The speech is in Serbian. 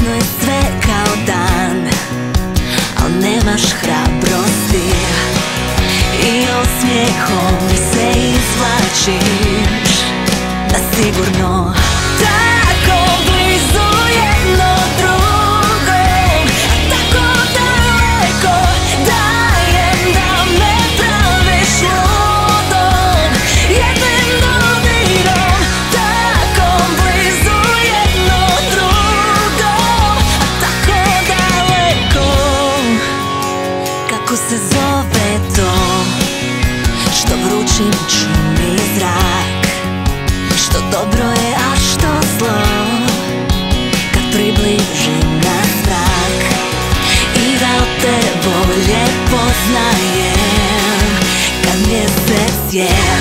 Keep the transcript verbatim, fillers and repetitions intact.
Davno je sve kao dan, al nemaš hrabrosti i osmijehom mi se izvlačiš da sigurno tako blizu jedno drugom, a tako daleko dajem da me praviš ludom. Jednim dodirom tako blizu jedno drugom, a tako daleko. Kako se zove to što vrućim čini zrak, što dobro je, a što zlo, kad približim nas zrak. I da te bolje poznajem kad mjesec je